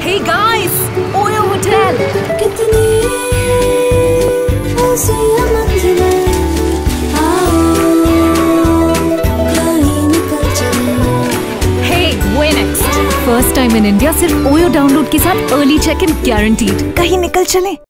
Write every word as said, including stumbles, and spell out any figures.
Hey guys, Oyo Hotel. कितनी हंसियां मंजिलें, आओ कहीं निकल चलें। Hey, where next? First time in India सिर्फ Oyo डाउनलोड के साथ अर्ली चेक इन गारंटीड। कहीं निकल चले।